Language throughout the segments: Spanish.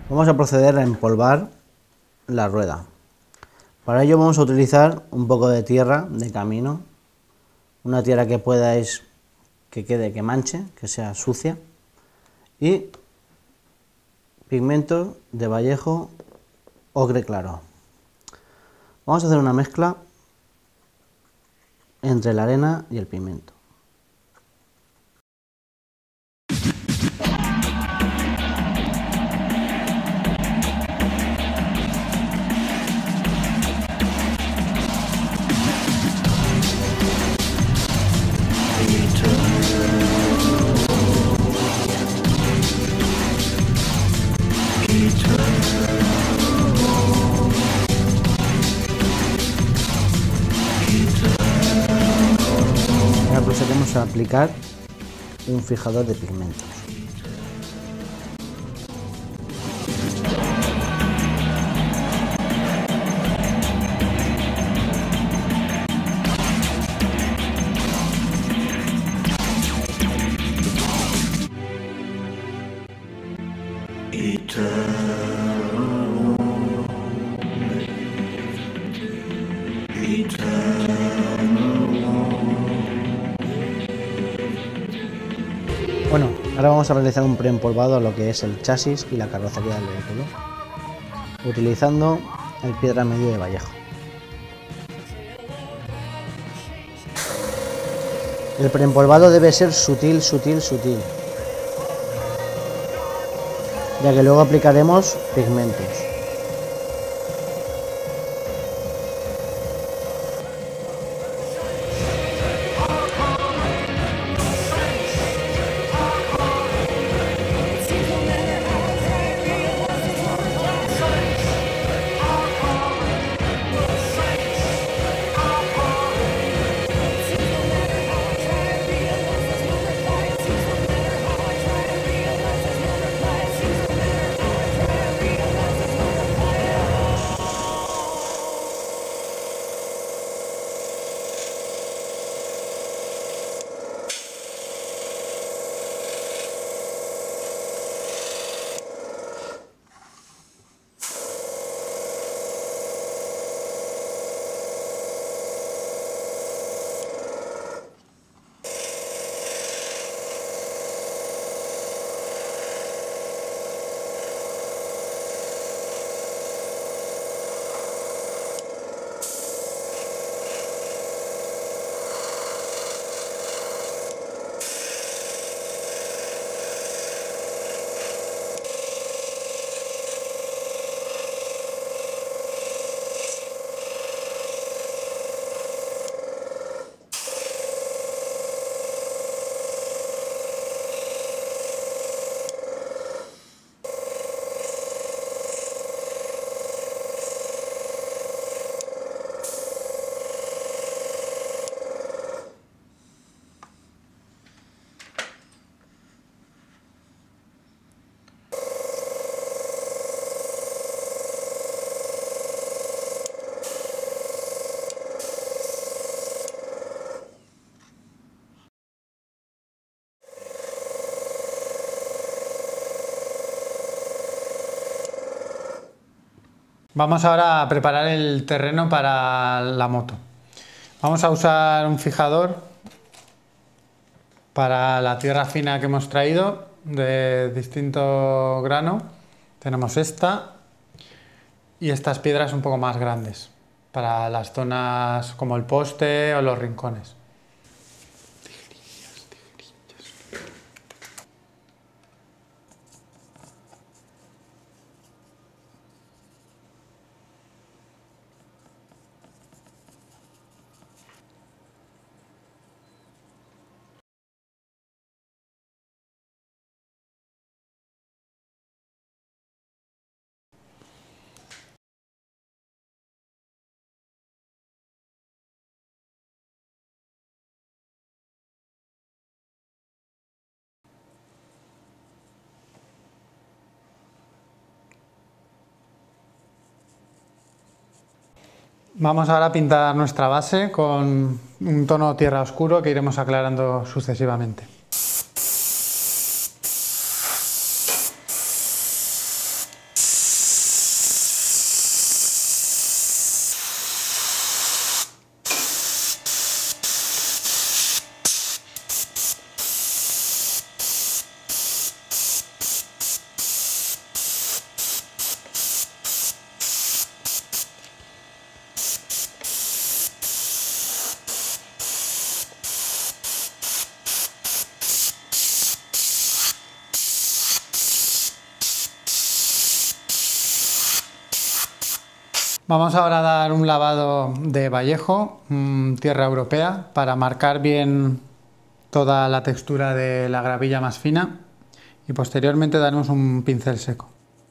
Vamos a proceder a empolvar la rueda. Para ello vamos a utilizar un poco de tierra de camino, una tierra que podáis que manche, que sea sucia, y pigmento de Vallejo ocre claro. Vamos a hacer una mezcla entre la arena y el pigmento. Ahora procedemos a aplicar un fijador de pigmentos. Bueno, ahora vamos a realizar un preempolvado a lo que es el chasis y la carrocería del vehículo, utilizando el piedra medio de Vallejo. El preempolvado debe ser sutil, ya que luego aplicaremos pigmentos. Vamos ahora a preparar el terreno para la moto. Vamos a usar un fijador para la tierra fina que hemos traído de distinto grano. Tenemos esta y estas piedras un poco más grandes para las zonas como el poste o los rincones. Vamos ahora a pintar nuestra base con un tono tierra oscuro que iremos aclarando Vamos ahora a dar un lavado de Vallejo, tierra europea, para marcar bien toda la textura de la gravilla más fina y posteriormente daremos un pincel seco.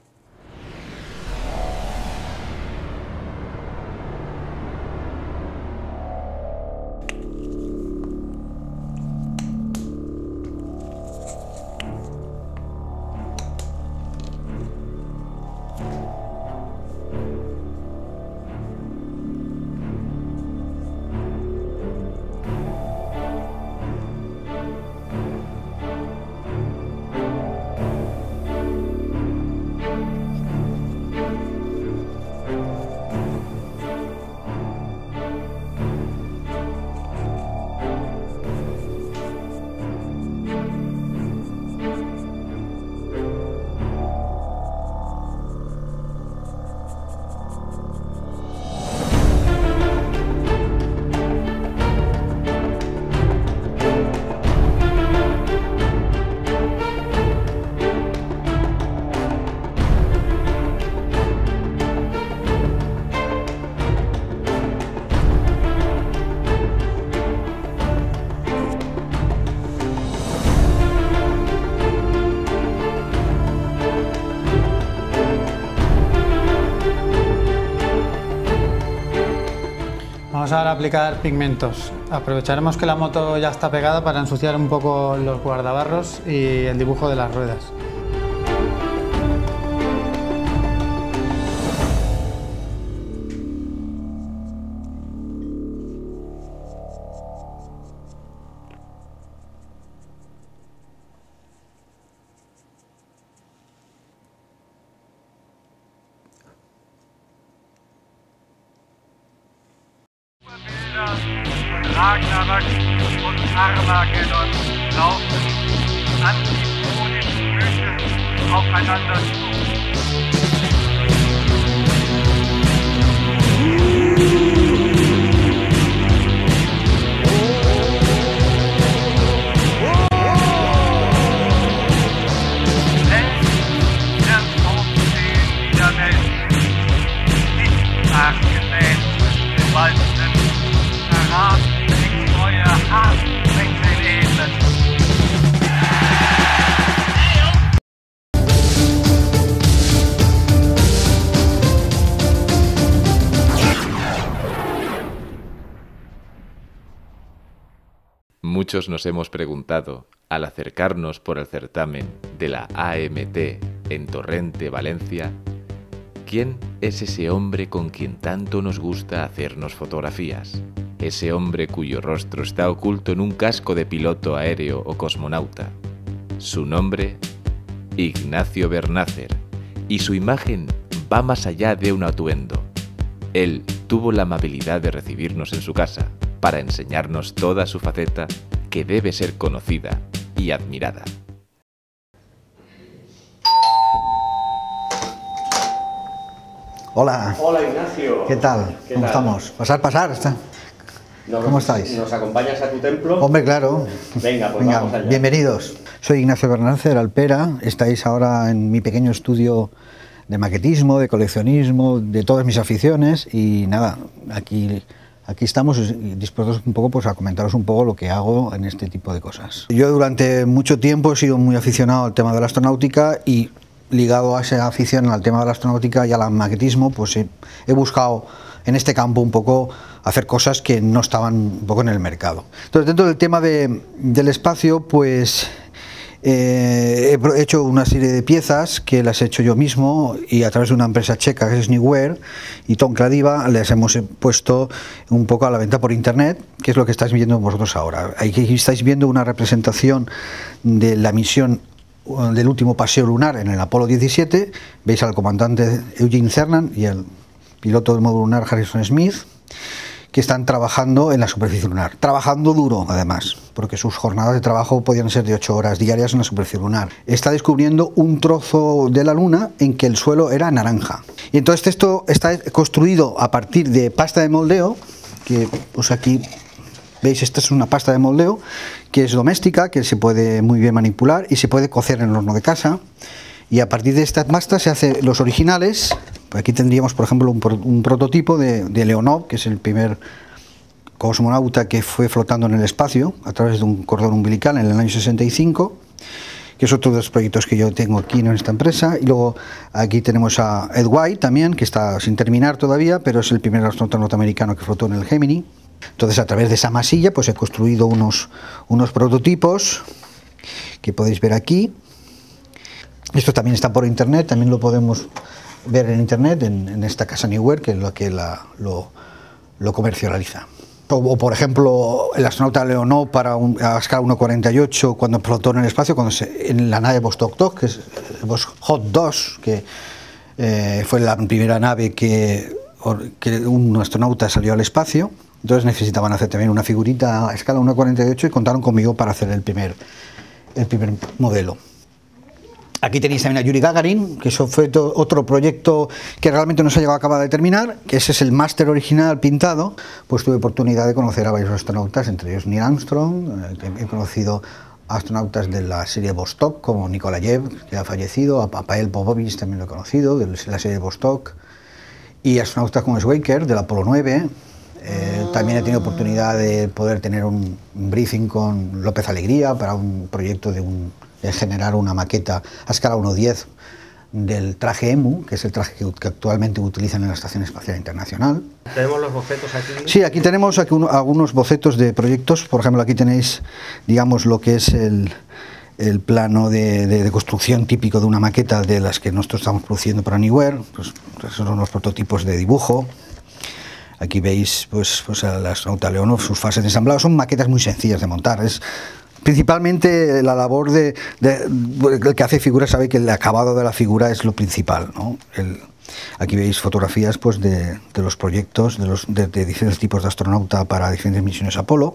Vamos ahora a aplicar pigmentos. Aprovecharemos que la moto ya está pegada para ensuciar un poco los guardabarros y el dibujo de las ruedas. Ragnarök und Armageddon laufen antibodischen Mythen aufeinander zu. Muchos nos hemos preguntado, al acercarnos por el certamen de la AMT en Torrente, Valencia, ¿quién es ese hombre con quien tanto nos gusta hacernos fotografías? Ese hombre cuyo rostro está oculto en un casco de piloto aéreo o cosmonauta. Su nombre, Ignacio Bernácer, y su imagen va más allá de un atuendo. Él tuvo la amabilidad de recibirnos en su casa para enseñarnos toda su faceta que debe ser conocida y admirada. Hola. Hola Ignacio. ¿Qué tal? ¿Cómo estamos? Pasar. ¿Cómo estáis? ¿Nos acompañas a tu templo? Hombre, claro. Venga, pues vamos allá. Bienvenidos. Soy Ignacio Bernácer, Alpera. Estáis ahora en mi pequeño estudio de maquetismo, de coleccionismo, de todas mis aficiones y nada, aquí estamos dispuestos un poco pues, a comentaros un poco lo que hago en este tipo de cosas. Yo durante mucho tiempo he sido muy aficionado al tema de la astronáutica y ligado a esa afición al tema de la astronáutica y al maquetismo, pues he buscado en este campo un poco hacer cosas que no estaban un poco en el mercado. Entonces, dentro del tema del espacio, pues he hecho una serie de piezas que las he hecho yo mismo y a través de una empresa checa que es Newware y Tom Cladiva les hemos puesto un poco a la venta por internet, que es lo que estáis viendo vosotros ahora. Aquí estáis viendo una representación de la misión del último paseo lunar en el Apolo 17, veis al comandante Eugene Cernan y el piloto del módulo lunar Harrison Smith, que están trabajando en la superficie lunar, trabajando duro además, porque sus jornadas de trabajo podían ser de 8 horas diarias en la superficie lunar. Está descubriendo un trozo de la luna en que el suelo era naranja. Y entonces esto está construido a partir de pasta de moldeo, que pues aquí veis, esta es una pasta de moldeo que es doméstica, que se puede muy bien manipular y se puede cocer en el horno de casa. Y a partir de esta pasta se hacen los originales, Aquí tendríamos, por ejemplo, un prototipo de Leonov, que es el primer cosmonauta que fue flotando en el espacio a través de un cordón umbilical en el año 65, que es otro de los proyectos que yo tengo aquí en esta empresa. Y luego aquí tenemos a Ed White también, que está sin terminar todavía, pero es el primer astronauta norteamericano que flotó en el Gemini. Entonces, a través de esa masilla, pues he construido unos prototipos que podéis ver aquí. Esto también está por internet, también lo podemos ver en internet, en esta casa Neoware, que es la que lo comercializa. O, por ejemplo, el astronauta Leonov a escala 1,48 cuando flotó en el espacio, en la nave Vostok 2, que es Hot 2, que fue la primera nave que un astronauta salió al espacio. Entonces necesitaban hacer también una figurita a escala 1,48 y contaron conmigo para hacer el primer modelo. Aquí tenéis también a Yuri Gagarin, que eso fue otro proyecto que realmente no se ha llegado a acabar de terminar, que ese es el máster original pintado. Pues tuve oportunidad de conocer a varios astronautas, entre ellos Neil Armstrong. He conocido astronautas de la serie Vostok, como Nikolayev, que ha fallecido, a Pavel Popovich también lo he conocido, de la serie Vostok, y astronautas como Schweiker, del Apolo 9. También he tenido oportunidad de poder tener un briefing con López Alegría para un proyecto de generar una maqueta a escala 1:10 del traje EMU, que es el traje que actualmente utilizan en la Estación Espacial Internacional. ¿Tenemos los bocetos aquí? Sí, aquí tenemos algunos bocetos de proyectos. Por ejemplo, aquí tenéis, digamos, lo que es el plano de construcción típico de una maqueta de las que nosotros estamos produciendo para Neoware. Pues esos son los prototipos de dibujo. Aquí veis pues al astronauta Leonov, sus fases de ensamblado. Son maquetas muy sencillas de montar. Es principalmente la labor el que hace figuras sabe que el acabado de la figura es lo principal, ¿no? Aquí veis fotografías pues de los proyectos de diferentes tipos de astronauta para diferentes misiones Apolo.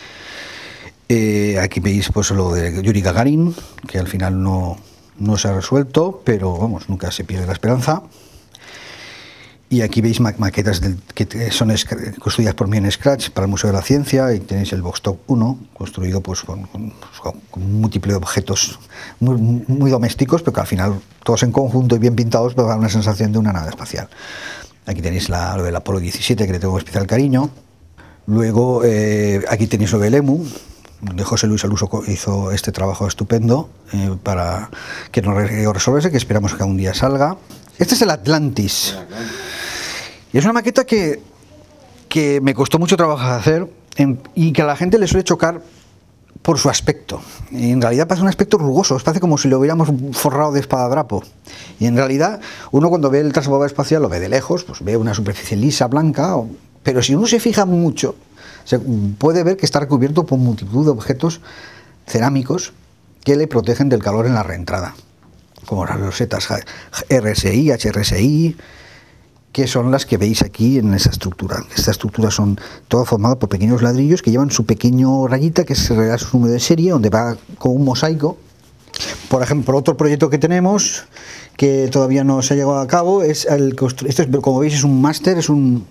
Aquí veis pues lo de Yuri Gagarin, que al final no se ha resuelto, pero vamos, nunca se pierde la esperanza. Y aquí veis maquetas que son construidas por mí en Scratch para el Museo de la Ciencia, y tenéis el Vostok 1, construido pues con múltiples objetos muy domésticos, pero que al final todos en conjunto y bien pintados pues dan una sensación de una nave espacial. Aquí tenéis lo del Apolo 17, que le tengo especial cariño. Luego aquí tenéis lo del EMU, donde José Luis Aluso hizo este trabajo estupendo para que no resolverse, que esperamos que un día salga. Este es el Atlantis. Y es una maqueta que me costó mucho trabajo hacer y que a la gente le suele chocar por su aspecto. Y en realidad parece un aspecto rugoso, parece como si lo hubiéramos forrado de espadadrapo. Y en realidad uno cuando ve el transbordador espacial lo ve de lejos, pues ve una superficie lisa, blanca, pero si uno se fija mucho, se puede ver que está recubierto por multitud de objetos cerámicos que le protegen del calor en la reentrada, como las rosetas RSI, HRSI, que son las que veis aquí en esa estructura. Esta estructura son todas formadas por pequeños ladrillos que llevan su pequeño rayita, que es su número de serie, donde va con un mosaico. Por ejemplo, otro proyecto que tenemos, que todavía no se ha llevado a cabo, es esto es, como veis, es un máster, es una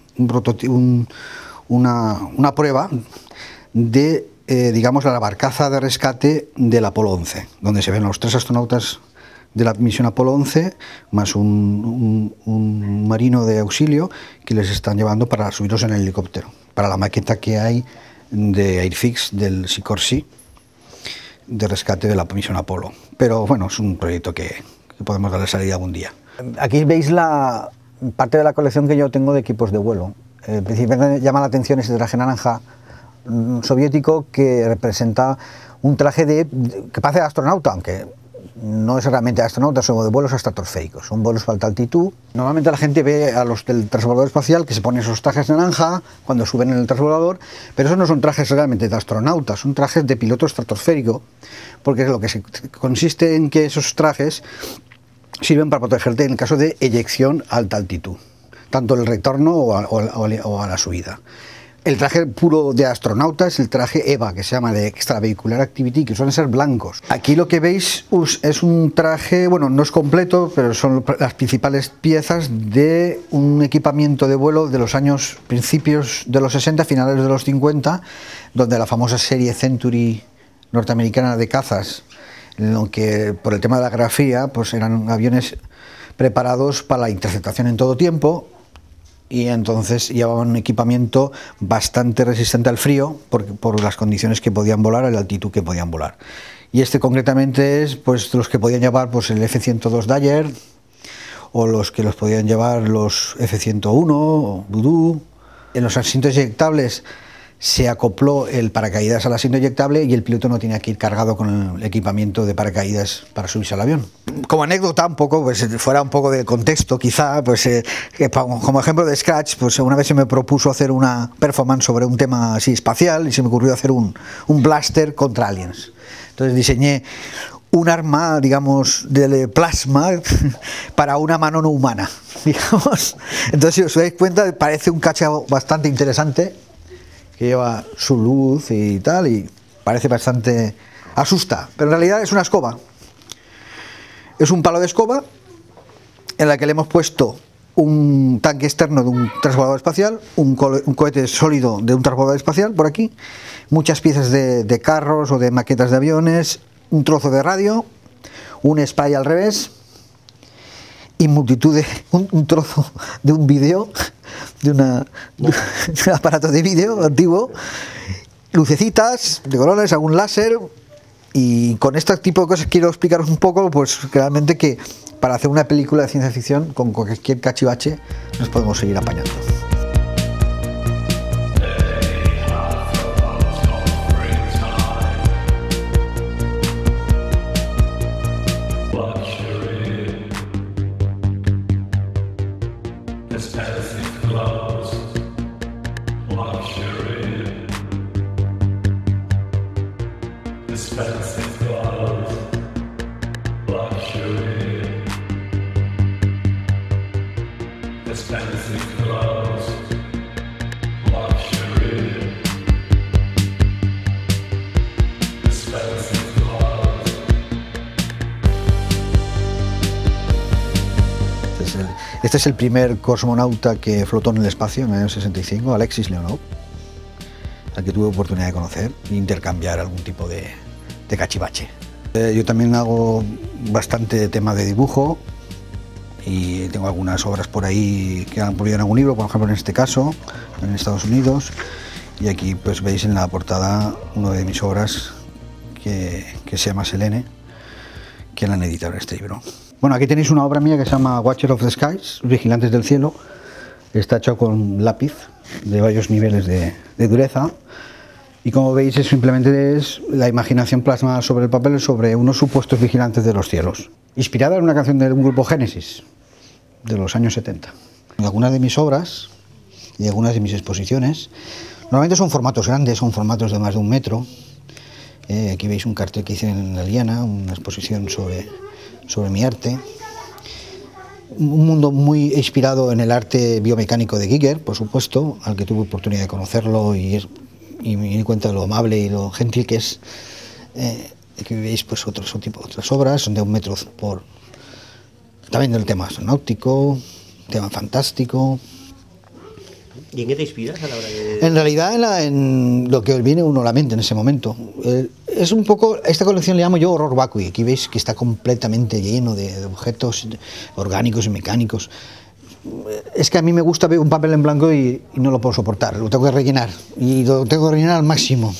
prueba de, digamos, la barcaza de rescate del Apolo 11, donde se ven los 3 astronautas de la misión Apolo 11, más un marino de auxilio que les están llevando para subirlos en el helicóptero, para la maqueta que hay de Airfix del Sikorsky de rescate de la misión Apolo. Pero bueno, es un proyecto que podemos darle salida algún día. Aquí veis la parte de la colección que yo tengo de equipos de vuelo. Principalmente llama la atención ese traje naranja soviético que representa un traje que parece de astronauta, aunque no es realmente astronauta, son de vuelos estratosféricos, son vuelos a alta altitud. Normalmente la gente ve a los del transbordador espacial que se ponen esos trajes naranja cuando suben en el transbordador, pero esos no son trajes realmente de astronautas, son trajes de piloto estratosférico, porque lo que consiste en que esos trajes sirven para protegerte en el caso de eyección a alta altitud, tanto el retorno o a la subida. El traje puro de astronauta es el traje EVA, que se llama de Extravehicular Activity, que suelen ser blancos. Aquí lo que veis es un traje, bueno, no es completo, pero son las principales piezas de un equipamiento de vuelo de los años principios de los 60, finales de los 50, donde la famosa serie Century norteamericana de cazas, en lo que por el tema de la grafía, pues eran aviones preparados para la interceptación en todo tiempo, y entonces llevaban un equipamiento bastante resistente al frío por las condiciones que podían volar, a la altitud que podían volar. Y este concretamente es pues los que podían llevar pues el F-102 Dagger, o los que los podían llevar los F-101 o Voodoo. En los asientos eyectables se acopló el paracaídas al asiento eyectable y el piloto no tenía que ir cargado con el equipamiento de paracaídas para subirse al avión. Como anécdota, un poco, pues fuera un poco del contexto, quizá, pues como ejemplo de Scratch, pues una vez se me propuso hacer una performance sobre un tema así espacial y se me ocurrió hacer un blaster contra aliens. Entonces diseñé un arma, digamos, de plasma para una mano no humana, digamos. Entonces, si os dais cuenta, parece un cacharro bastante interesante, que lleva su luz y tal, y parece bastante... asusta, pero en realidad es una escoba. Es un palo de escoba en la que le hemos puesto un tanque externo de un transbordador espacial, un cohete sólido de un transbordador espacial por aquí, muchas piezas de carros o de maquetas de aviones, un trozo de radio, un spray al revés y multitud de un trozo de un vídeo, de un aparato de vídeo antiguo, lucecitas de colores, algún láser. Y con este tipo de cosas quiero explicaros un poco, pues realmente, que para hacer una película de ciencia ficción con cualquier cachivache nos podemos seguir apañando. Este es el primer cosmonauta que flotó en el espacio en el año 65, Alexis Leonov, al que tuve oportunidad de conocer e intercambiar algún tipo de cachivache. Yo también hago bastante tema de dibujo y tengo algunas obras por ahí que han publicado en algún libro, por ejemplo en este caso, en Estados Unidos, y aquí pues veis en la portada una de mis obras que se llama Selene, que la han editado en este libro. Bueno, aquí tenéis una obra mía que se llama Watcher of the Skies, Vigilantes del Cielo. Está hecho con lápiz de varios niveles de dureza, y como veis simplemente es la imaginación plasmada sobre el papel sobre unos supuestos vigilantes de los cielos, inspirada en una canción del grupo Génesis de los años 70. Algunas de mis obras y algunas de mis exposiciones normalmente son formatos grandes, son formatos de más de 1 metro. Aquí veis un cartel que hice en la Liana, una exposición sobre mi arte. Un mundo muy inspirado en el arte biomecánico de Giger, por supuesto, al que tuve oportunidad de conocerlo y me di cuenta de lo amable y lo gentil que es. Aquí veis pues otras obras, son de 1 metro por... También del tema náutico, tema fantástico. ¿Y en qué te inspiras a la hora de...? En realidad en lo que viene uno a la mente en ese momento. Es un poco, esta colección le llamo yo horror vacui. Aquí veis que está completamente lleno de objetos orgánicos y mecánicos. Es que a mí me gusta ver un papel en blanco y no lo puedo soportar, lo tengo que rellenar. Y lo tengo que rellenar al máximo.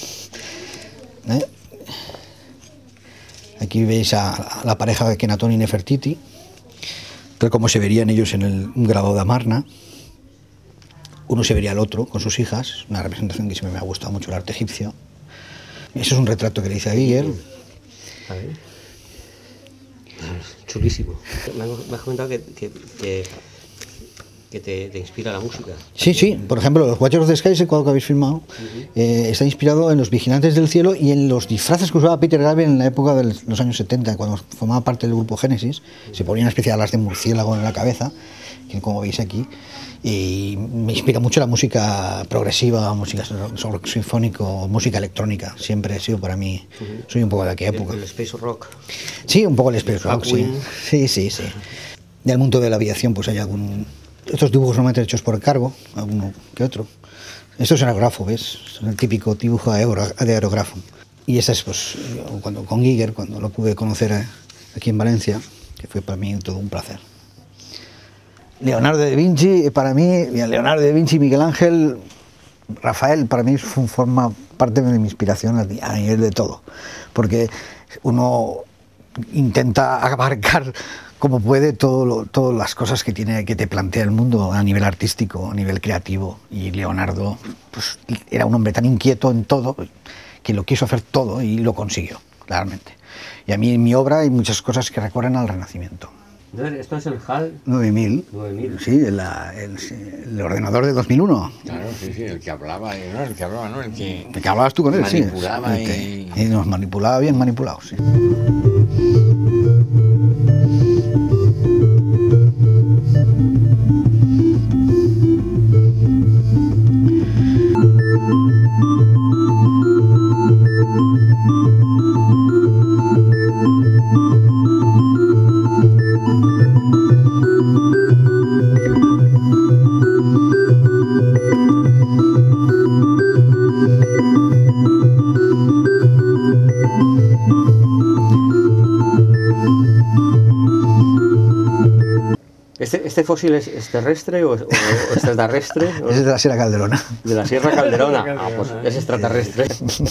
Aquí veis a la pareja de Kenaton y Nefertiti, tal como se verían ellos en un grabado de Amarna. Uno se vería al otro con sus hijas, una representación que siempre me ha gustado mucho, el arte egipcio. Eso es un retrato que le hice a Giger. A ver. Chulísimo. Me has comentado que te inspira la música. Sí, sí. Por ejemplo, los Watchers of the Skies, el cuadro que habéis filmado, está inspirado en los Vigilantes del Cielo y en los disfraces que usaba Peter Gabriel en la época de los años 70, cuando formaba parte del grupo Génesis. Se ponía una especie de alas de murciélago en la cabeza, que como veis aquí. Y me inspira mucho la música progresiva, música sinfónico, música electrónica. Siempre ha sido para mí, soy un poco de aquella época. ¿El space rock? Sí, un poco el space rock, sí. Sí. Del mundo de la aviación pues hay estos dibujos normalmente hechos por encargo, alguno que otro. Esto es aerografo, ¿ves? Es el típico dibujo de aerografo. Y esa es pues con Giger, cuando lo pude conocer aquí en Valencia, que fue para mí todo un placer. Leonardo da Vinci, para mí, Leonardo da Vinci, Miguel Ángel, Rafael, para mí forma parte de mi inspiración a nivel de todo, porque uno intenta abarcar como puede todas las cosas que te plantea el mundo a nivel artístico, a nivel creativo, y Leonardo pues, era un hombre tan inquieto en todo que lo quiso hacer todo y lo consiguió, claramente. Y a mí en mi obra hay muchas cosas que recorren al Renacimiento. ¿Esto es el HAL 9000, 9000? Sí, el ordenador de 2001. Claro, sí, el que hablaba, no, el que hablaba, ¿no? El que hablabas tú con él, manipulaba sí. Y nos manipulaba bien manipulado, sí. ¿Este fósil es terrestre o es terrestre? Es de la Sierra Calderona. De la Sierra Calderona. Ah, pues es extraterrestre.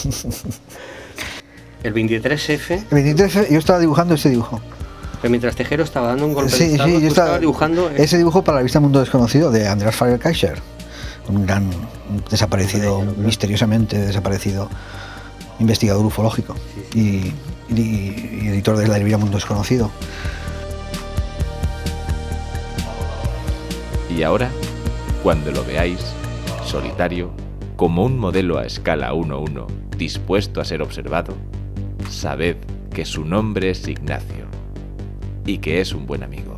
El 23F. El 23F, yo estaba dibujando ese dibujo. Pero mientras Tejero estaba dando un golpe de estado, yo estaba dibujando ese dibujo para la revista Mundo Desconocido de Andreas Fager-Kaiser, un gran desaparecido, misteriosamente desaparecido investigador ufológico y editor de la revista Mundo Desconocido. Y ahora, cuando lo veáis, solitario, como un modelo a escala 1:1, dispuesto a ser observado, sabed que su nombre es Ignacio y que es un buen amigo.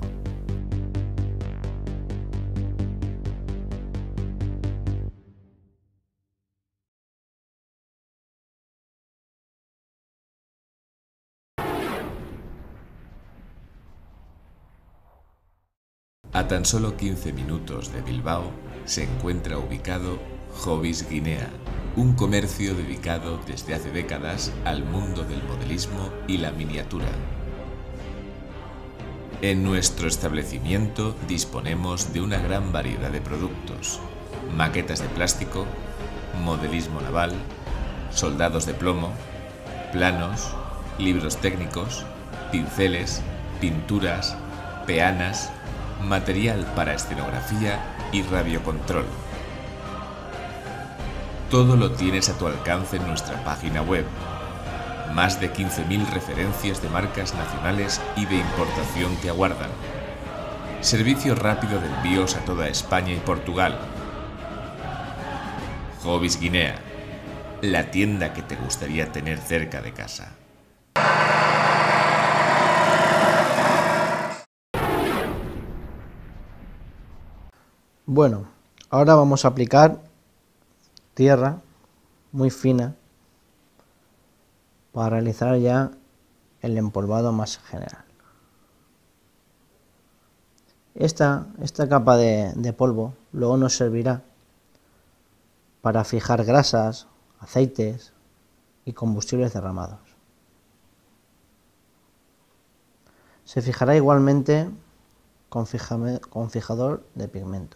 A tan solo 15 minutos de Bilbao se encuentra ubicado Hobbies Guinea, un comercio dedicado desde hace décadas al mundo del modelismo y la miniatura. En nuestro establecimiento disponemos de una gran variedad de productos: maquetas de plástico, modelismo naval, soldados de plomo, planos, libros técnicos, pinceles, pinturas, peanas, material para escenografía y radiocontrol. Todo lo tienes a tu alcance en nuestra página web. Más de 15.000 referencias de marcas nacionales y de importación te aguardan. Servicio rápido de envíos a toda España y Portugal. Hobbies Guinea, la tienda que te gustaría tener cerca de casa. Bueno, ahora vamos a aplicar tierra muy fina para realizar ya el empolvado más general. Esta capa de polvo luego nos servirá para fijar grasas, aceites y combustibles derramados. Se fijará igualmente con fijador de pigmentos.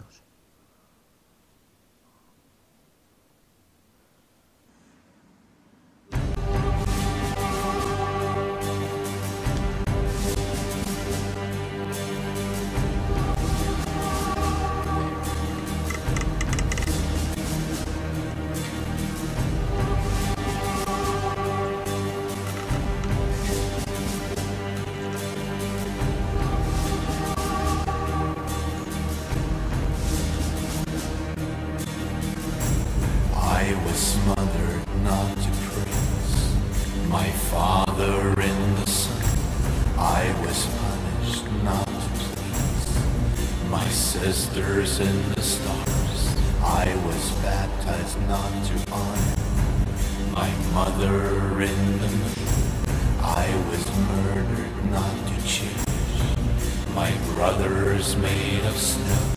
Sisters in the stars, I was baptized not to honor. My mother in the moon, I was murdered not to change. My brothers made of snow.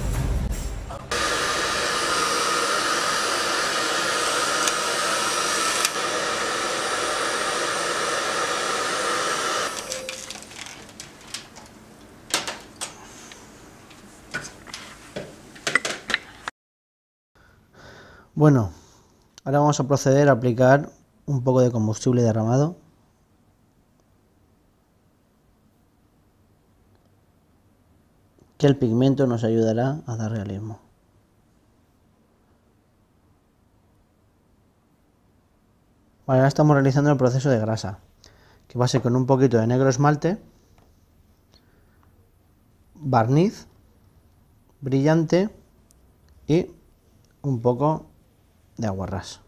Bueno, ahora vamos a proceder a aplicar un poco de combustible derramado. Que el pigmento nos ayudará a dar realismo. Vale, ahora estamos realizando el proceso de grasa, que va a ser con un poquito de negro esmalte, barniz, brillante y un poco de aguarrás.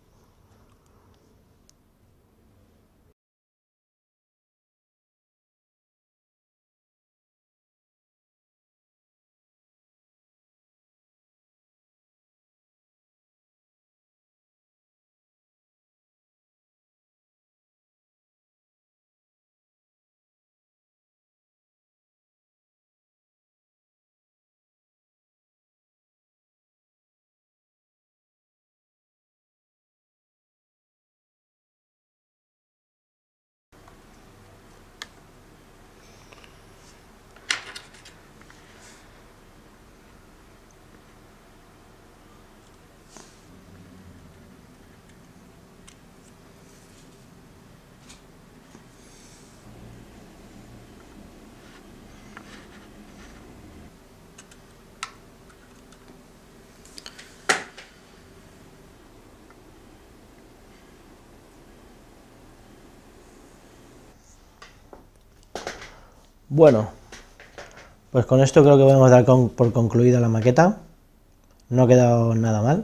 Bueno, pues con esto creo que podemos dar por concluida la maqueta. No ha quedado nada mal.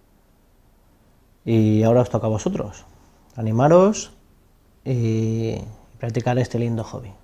Y ahora os toca a vosotros. Animaros y practicar este lindo hobby.